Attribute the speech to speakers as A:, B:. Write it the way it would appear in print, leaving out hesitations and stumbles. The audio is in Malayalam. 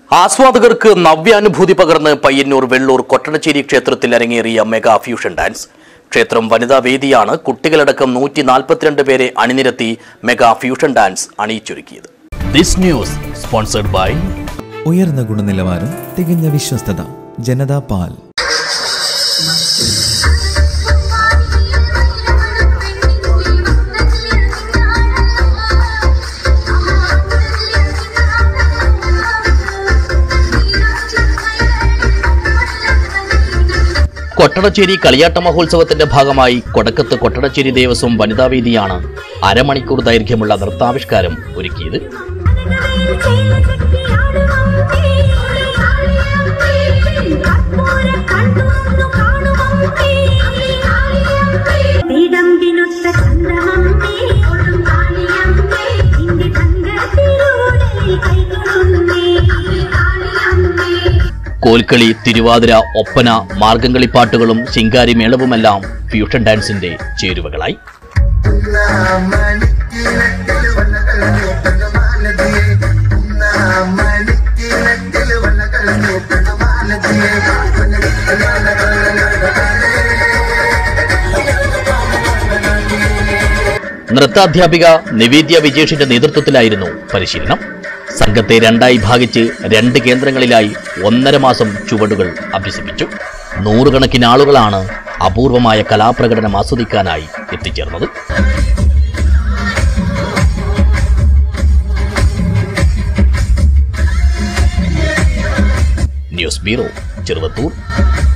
A: ആസ്വാദകർക്ക് നവ്യാനുഭൂതി പകർന്ന് പയ്യന്നൂർ വെള്ളൂർ കൊട്ടടച്ചേരി ക്ഷേത്രത്തിൽ അരങ്ങേറിയ മെഗാ ഫ്യൂഷൻ ഡാൻസ്. ക്ഷേത്രം വനിതാ വേദിയാണ് കുട്ടികളടക്കം 142 പേരെ അണിനിരത്തി മെഗാ ഫ്യൂഷൻ ഡാൻസ് അണിയിച്ചൊരുക്കിയത്. ദിസ് ന്യൂസ് സ്പോൺസർഡ് ബൈ
B: ഉയർന്ന ഗുണനിലവാരം, തികഞ്ഞ വിശ്വസ്തത, ജനതാ പാൽ.
A: കൊട്ടടച്ചേരി കളിയാട്ട മഹോത്സവത്തിന്റെ ഭാഗമായി കൊടക്കത്ത് കൊട്ടടച്ചേരി ദേവസ്വം വനിതാവേദിയാണ് അരമണിക്കൂർ ദൈർഘ്യമുള്ള നൃത്താവിഷ്കാരം ഒരുക്കിയത്. കോൽക്കളി, തിരുവാതിര, ഒപ്പന, മാർഗംകളിപ്പാട്ടുകളും ശിങ്കാരി മേളവുമെല്ലാം ഫ്യൂഷൻ ഡാൻസിന്റെ ചേരുവകളായി. നൃത്താധ്യാപിക നിവേദ്യ വിജേഷിന്റെ നേതൃത്വത്തിലായിരുന്നു പരിശീലനം. സംഘത്തെ രണ്ടായി ഭാഗിച്ച് 2 കേന്ദ്രങ്ങളിലായി 1.5 മാസം ചുവടുകൾ അഭ്യസിപ്പിച്ചു. 100 കണക്കിന് ആളുകളാണ് അപൂർവമായ കലാപ്രകടനം ആസ്വദിക്കാനായി എത്തിച്ചേർന്നത്. News bureau, Cheruvathur.